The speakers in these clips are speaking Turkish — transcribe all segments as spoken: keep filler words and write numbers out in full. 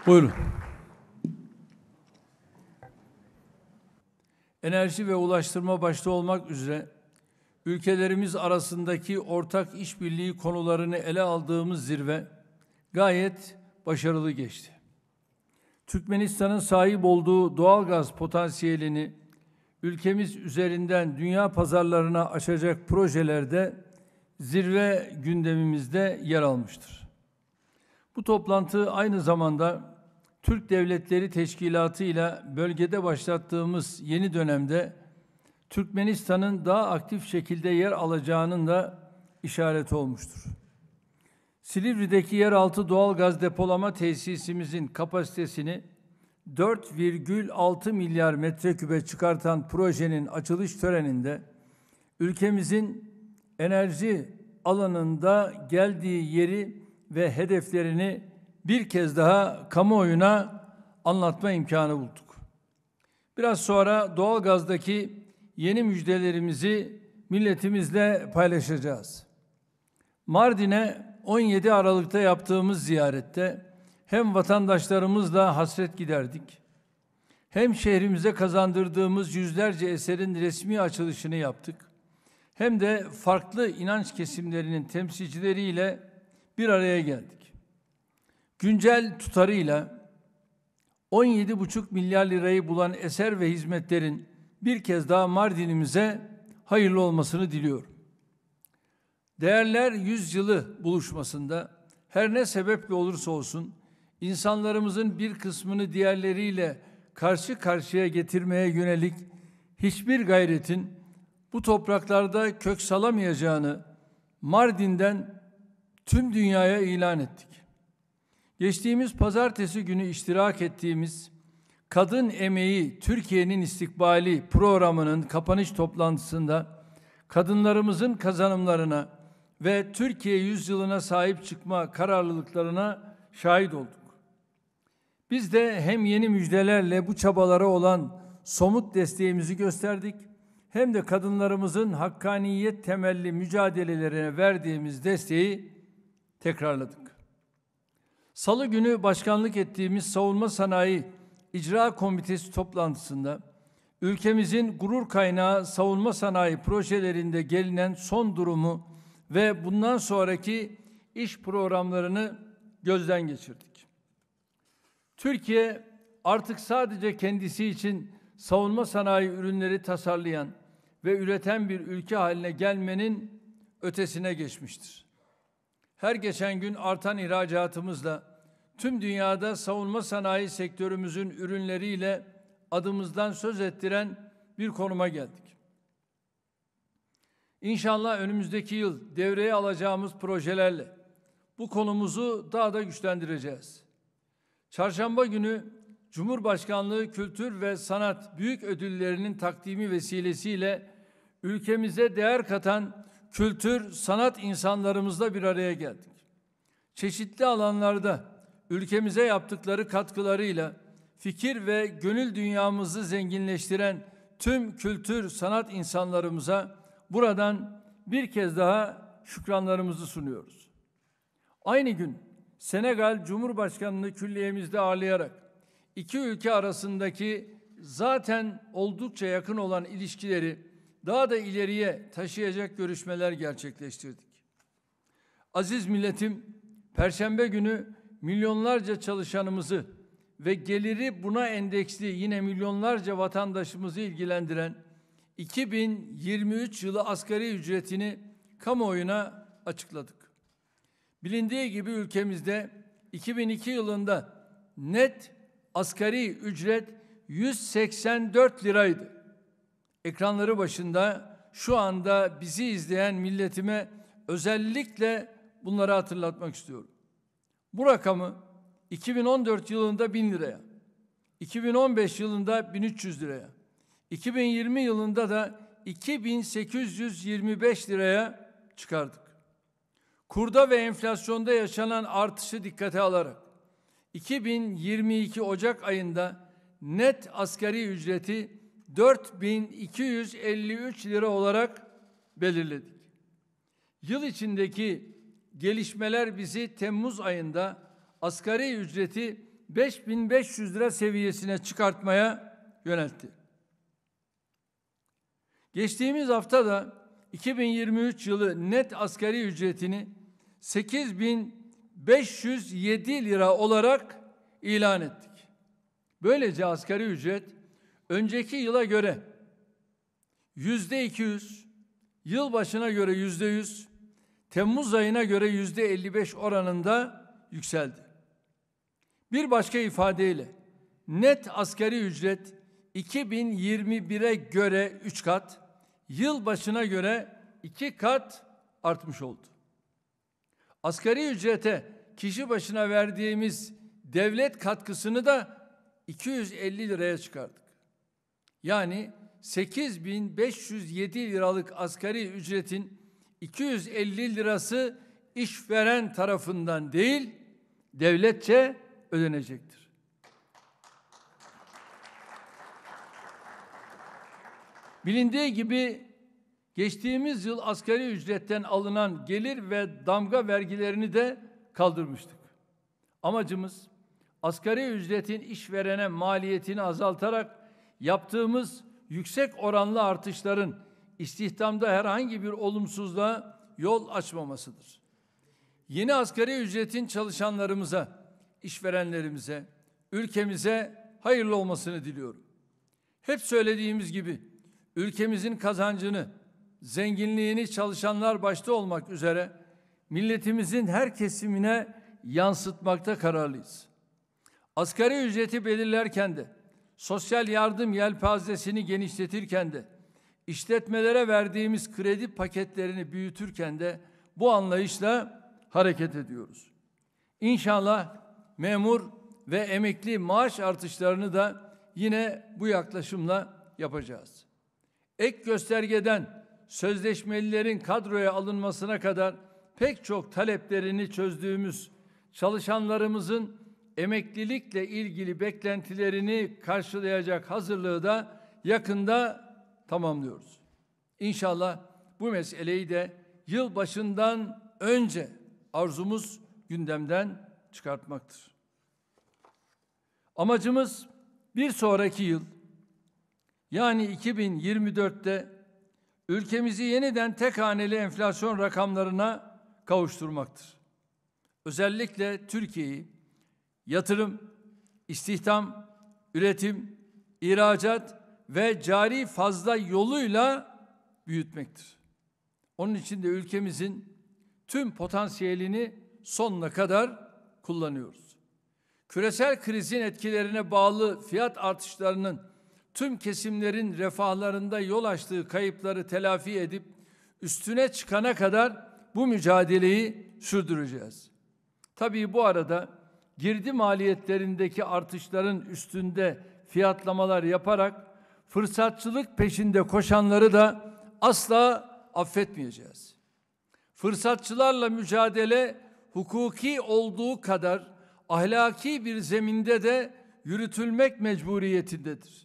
Buyurun. Enerji ve ulaştırma başta olmak üzere ülkelerimiz arasındaki ortak işbirliği konularını ele aldığımız zirve gayet başarılı geçti. Türkmenistan'ın sahip olduğu doğal gaz potansiyelini ülkemiz üzerinden dünya pazarlarına açacak projelerde zirve gündemimizde yer almıştır. Bu toplantı aynı zamanda Türk Devletleri Teşkilatı ile bölgede başlattığımız yeni dönemde Türkmenistan'ın daha aktif şekilde yer alacağının da işareti olmuştur. Silivri'deki yeraltı doğal gaz depolama tesisimizin kapasitesini dört virgül altı milyar metrekübe çıkartan projenin açılış töreninde ülkemizin enerji alanında geldiği yeri ve hedeflerini bir kez daha kamuoyuna anlatma imkanı bulduk. Biraz sonra doğalgazdaki yeni müjdelerimizi milletimizle paylaşacağız. Mardin'e on yedi Aralık'ta yaptığımız ziyarette hem vatandaşlarımızla hasret giderdik, hem şehrimize kazandırdığımız yüzlerce eserin resmi açılışını yaptık, hem de farklı inanç kesimlerinin temsilcileriyle bir araya geldik. Güncel tutarıyla on yedi buçuk milyar lirayı bulan eser ve hizmetlerin bir kez daha Mardin'imize hayırlı olmasını diliyorum. Değerler Yüzyılı buluşmasında her ne sebeple olursa olsun insanlarımızın bir kısmını diğerleriyle karşı karşıya getirmeye yönelik hiçbir gayretin bu topraklarda kök salamayacağını Mardin'den tüm dünyaya ilan ettik. Geçtiğimiz pazartesi günü iştirak ettiğimiz Kadın Emeği Türkiye'nin İstikbali programının kapanış toplantısında kadınlarımızın kazanımlarına ve Türkiye yüzyılına sahip çıkma kararlılıklarına şahit olduk. Biz de hem yeni müjdelerle bu çabalara olan somut desteğimizi gösterdik, hem de kadınlarımızın hakkaniyet temelli mücadelelerine verdiğimiz desteği tekrarladık. Salı günü başkanlık ettiğimiz Savunma Sanayi İcra Komitesi toplantısında ülkemizin gurur kaynağı savunma sanayi projelerinde gelinen son durumu ve bundan sonraki iş programlarını gözden geçirdik. Türkiye artık sadece kendisi için savunma sanayi ürünleri tasarlayan ve üreten bir ülke haline gelmenin ötesine geçmiştir. Her geçen gün artan ihracatımızla tüm dünyada savunma sanayi sektörümüzün ürünleriyle adımızdan söz ettiren bir konuma geldik. İnşallah önümüzdeki yıl devreye alacağımız projelerle bu konumuzu daha da güçlendireceğiz. Çarşamba günü Cumhurbaşkanlığı Kültür ve Sanat Büyük Ödülleri'nin takdimi vesilesiyle ülkemize değer katan kültür, sanat insanlarımızla bir araya geldik. Çeşitli alanlarda ülkemize yaptıkları katkılarıyla fikir ve gönül dünyamızı zenginleştiren tüm kültür, sanat insanlarımıza buradan bir kez daha şükranlarımızı sunuyoruz. Aynı gün Senegal Cumhurbaşkanı'nı külliyemizde ağırlayarak iki ülke arasındaki zaten oldukça yakın olan ilişkileri daha da ileriye taşıyacak görüşmeler gerçekleştirdik. Aziz milletim, Perşembe günü milyonlarca çalışanımızı ve geliri buna endeksli yine milyonlarca vatandaşımızı ilgilendiren iki bin yirmi üç yılı asgari ücretini kamuoyuna açıkladık. Bilindiği gibi ülkemizde iki bin iki yılında net asgari ücret yüz seksen dört liraydı. Ekranları başında şu anda bizi izleyen milletime özellikle bunları hatırlatmak istiyorum. Bu rakamı iki bin on dört yılında bin liraya, iki bin on beş yılında bin üç yüz liraya, iki bin yirmi yılında da iki bin sekiz yüz yirmi beş liraya çıkardık. Kurda ve enflasyonda yaşanan artışı dikkate alarak iki bin yirmi iki Ocak ayında net asgari ücreti dört bin iki yüz elli üç lira olarak belirledik. Yıl içindeki gelişmeler bizi Temmuz ayında asgari ücreti beş bin beş yüz lira seviyesine çıkartmaya yöneltti. Geçtiğimiz hafta da iki bin yirmi üç yılı net asgari ücretini sekiz bin beş yüz yedi lira olarak ilan ettik. Böylece asgari ücret önceki yıla göre yüzde iki yüz, yıl başına göre yüzde yüz, Temmuz ayına göre yüzde elli beş oranında yükseldi. Bir başka ifadeyle net asgari ücret iki bin yirmi bire göre üç kat, yıl başına göre iki kat artmış oldu. Asgari ücrete kişi başına verdiğimiz devlet katkısını da iki yüz elli liraya çıkardık. Yani sekiz bin beş yüz yedi liralık asgari ücretin iki yüz elli lirası işveren tarafından değil, devletçe ödenecektir. Bilindiği gibi geçtiğimiz yıl asgari ücretten alınan gelir ve damga vergilerini de kaldırmıştık. Amacımız asgari ücretin işverene maliyetini azaltarak yaptığımız yüksek oranlı artışların istihdamda herhangi bir olumsuzluğa yol açmamasıdır. Yeni asgari ücretin çalışanlarımıza, işverenlerimize, ülkemize hayırlı olmasını diliyorum. Hep söylediğimiz gibi ülkemizin kazancını, zenginliğini çalışanlar başta olmak üzere milletimizin her kesimine yansıtmakta kararlıyız. Asgari ücreti belirlerken de, sosyal yardım yelpazesini genişletirken de, işletmelere verdiğimiz kredi paketlerini büyütürken de bu anlayışla hareket ediyoruz. İnşallah memur ve emekli maaş artışlarını da yine bu yaklaşımla yapacağız. Ek göstergeden sözleşmelilerin kadroya alınmasına kadar pek çok taleplerini çözdüğümüz çalışanlarımızın emeklilikle ilgili beklentilerini karşılayacak hazırlığı da yakında tamamlıyoruz. İnşallah bu meseleyi de yıl başından önce arzumuz gündemden çıkartmaktır. Amacımız bir sonraki yıl, yani iki bin yirmi dörtte ülkemizi yeniden tek haneli enflasyon rakamlarına kavuşturmaktır. Özellikle Türkiye'yi yatırım, istihdam, üretim, ihracat ve cari fazla yoluyla büyütmektir. Onun için de ülkemizin tüm potansiyelini sonuna kadar kullanıyoruz. Küresel krizin etkilerine bağlı fiyat artışlarının tüm kesimlerin refahlarında yol açtığı kayıpları telafi edip üstüne çıkana kadar bu mücadeleyi sürdüreceğiz. Tabii bu arada girdi maliyetlerindeki artışların üstünde fiyatlamalar yaparak fırsatçılık peşinde koşanları da asla affetmeyeceğiz. Fırsatçılarla mücadele hukuki olduğu kadar ahlaki bir zeminde de yürütülmek mecburiyetindedir.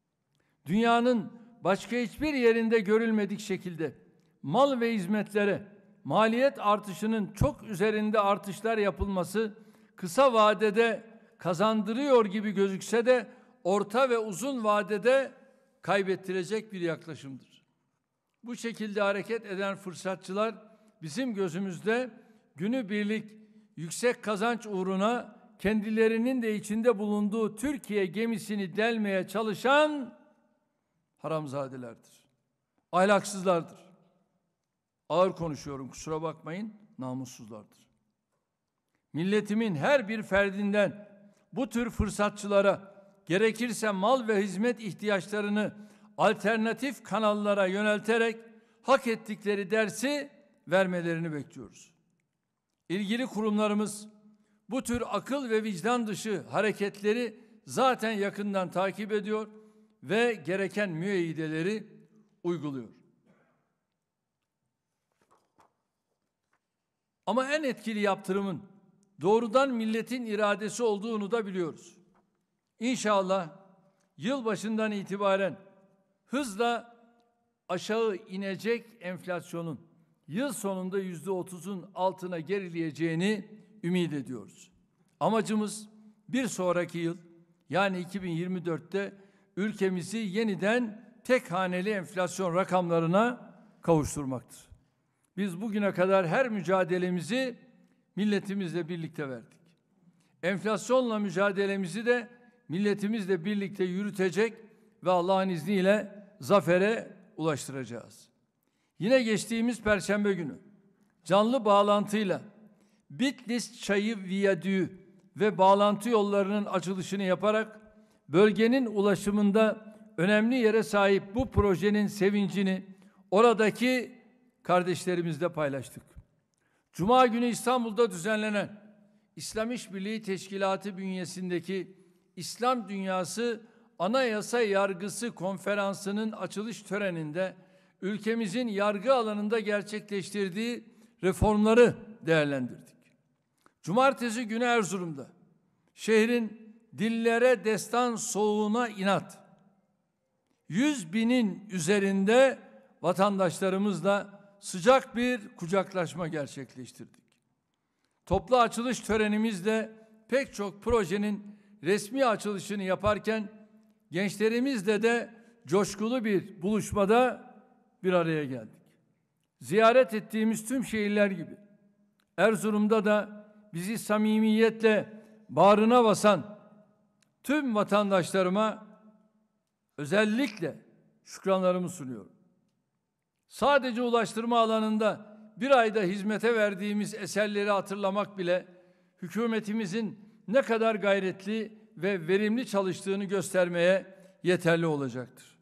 Dünyanın başka hiçbir yerinde görülmedik şekilde mal ve hizmetlere maliyet artışının çok üzerinde artışlar yapılması kısa vadede kazandırıyor gibi gözükse de orta ve uzun vadede kaybettirecek bir yaklaşımdır. Bu şekilde hareket eden fırsatçılar bizim gözümüzde günübirlik yüksek kazanç uğruna kendilerinin de içinde bulunduğu Türkiye gemisini delmeye çalışan haramzadelerdir. Ahlaksızlardır. Ağır konuşuyorum, kusura bakmayın, namussuzlardır. Milletimin her bir ferdinden bu tür fırsatçılara gerekirse mal ve hizmet ihtiyaçlarını alternatif kanallara yönelterek hak ettikleri dersi vermelerini bekliyoruz. İlgili kurumlarımız bu tür akıl ve vicdan dışı hareketleri zaten yakından takip ediyor ve gereken müeyyideleri uyguluyor. Ama en etkili yaptırımın doğrudan milletin iradesi olduğunu da biliyoruz. İnşallah yılbaşından itibaren hızla aşağı inecek enflasyonun yıl sonunda yüzde otuzun altına gerileyeceğini ümit ediyoruz. Amacımız bir sonraki yıl yani iki bin yirmi dörtte ülkemizi yeniden tek haneli enflasyon rakamlarına kavuşturmaktır. Biz bugüne kadar her mücadelemizi milletimizle birlikte verdik. Enflasyonla mücadelemizi de milletimizle birlikte yürütecek ve Allah'ın izniyle zafere ulaştıracağız. Yine geçtiğimiz Perşembe günü canlı bağlantıyla Bitlis Çayı Viyadüğü ve bağlantı yollarının açılışını yaparak bölgenin ulaşımında önemli yere sahip bu projenin sevincini oradaki kardeşlerimizle paylaştık. Cuma günü İstanbul'da düzenlenen İslam İşbirliği Teşkilatı bünyesindeki İslam Dünyası Anayasa Yargısı Konferansı'nın açılış töreninde ülkemizin yargı alanında gerçekleştirdiği reformları değerlendirdik. Cumartesi günü Erzurum'da şehrin dillere destan soğuğuna inat yüz binin üzerinde vatandaşlarımızla sıcak bir kucaklaşma gerçekleştirdik. Toplu açılış törenimizde pek çok projenin resmi açılışını yaparken gençlerimizle de coşkulu bir buluşmada bir araya geldik. Ziyaret ettiğimiz tüm şehirler gibi Erzurum'da da bizi samimiyetle bağrına basan tüm vatandaşlarıma özellikle şükranlarımı sunuyorum. Sadece ulaştırma alanında bir ayda hizmete verdiğimiz eserleri hatırlamak bile hükümetimizin ne kadar gayretli ve verimli çalıştığını göstermeye yeterli olacaktır.